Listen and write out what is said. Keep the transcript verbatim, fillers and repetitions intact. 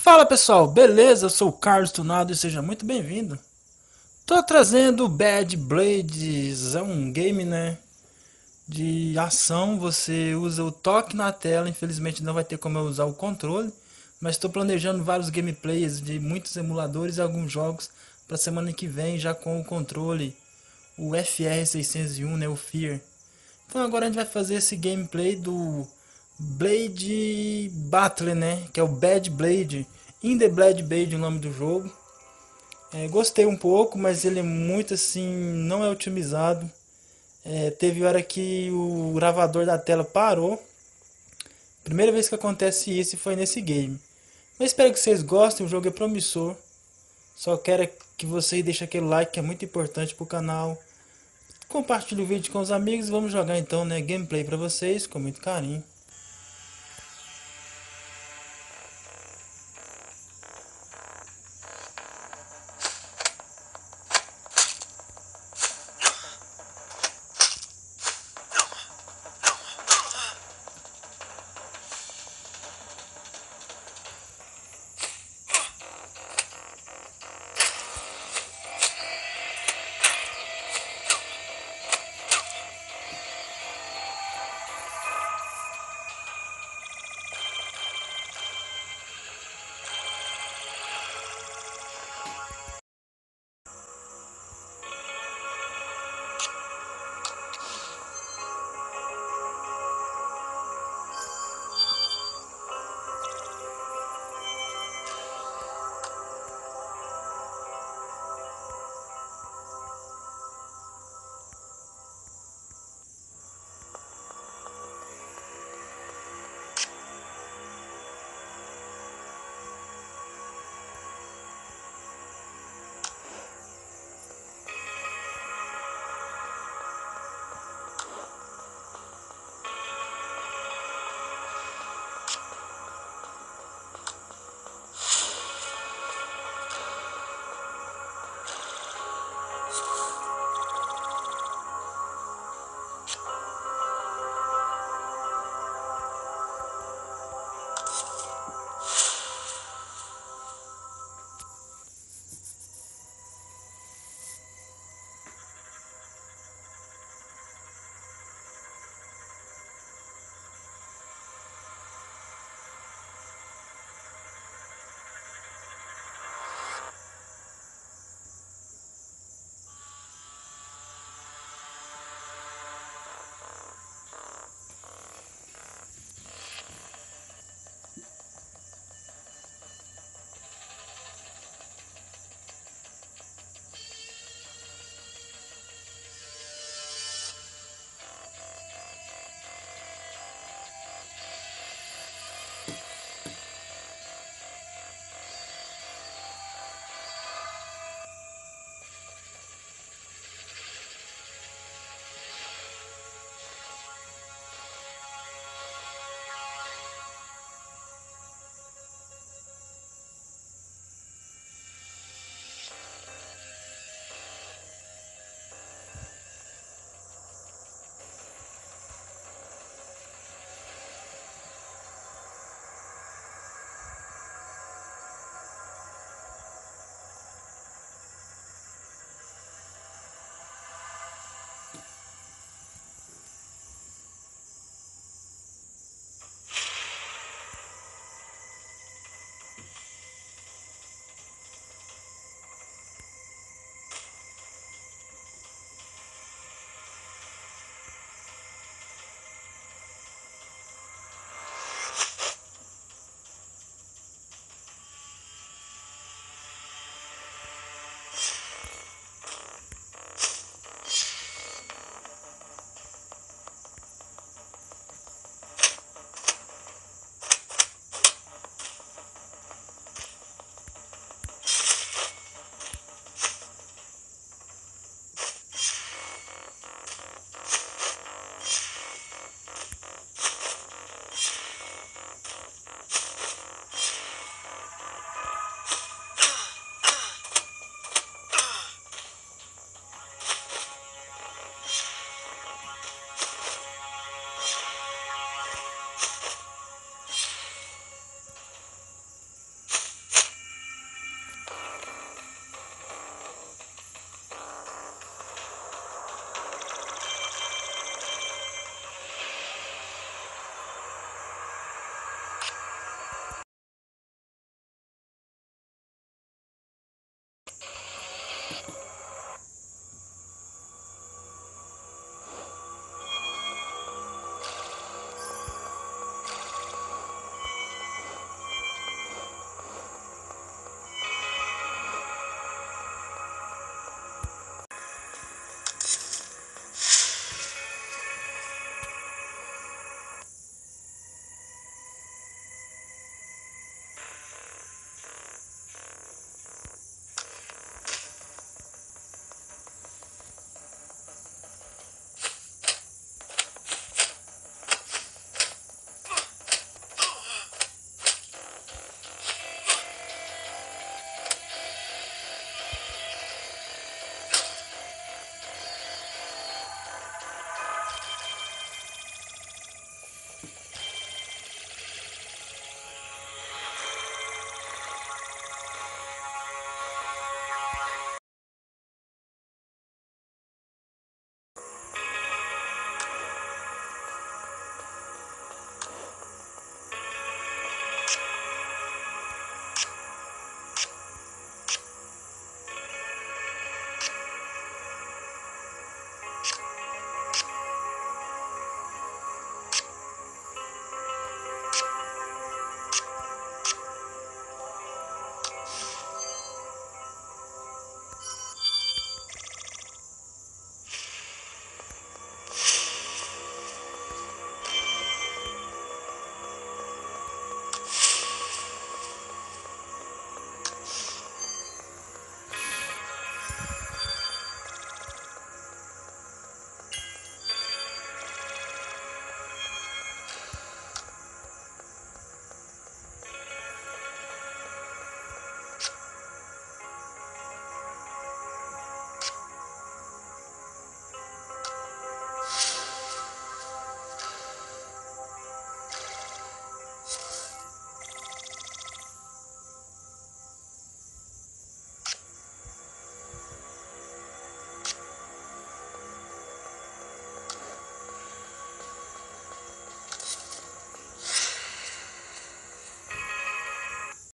Fala pessoal, beleza? Eu sou o Carlos Tunado e seja muito bem-vindo. Tô trazendo Bad Blades, é um game, né, de ação. Você usa o toque na tela, infelizmente não vai ter como eu usar o controle, mas estou planejando vários gameplays de muitos emuladores e alguns jogos para semana que vem já com o controle, o F R seiscentos e um, né, o Fear. Então agora a gente vai fazer esse gameplay do Blade Battle, né? Que é o Bad Blade. In the Blade Blade, o nome do jogo. É, gostei um pouco, mas ele é muito assim, não é otimizado. É, teve hora que o gravador da tela parou. Primeira vez que acontece isso foi nesse game. Mas espero que vocês gostem, o jogo é promissor. Só quero que vocês deixem aquele like que é muito importante pro canal. Compartilhe o vídeo com os amigos e vamos jogar então, né, gameplay pra vocês com muito carinho.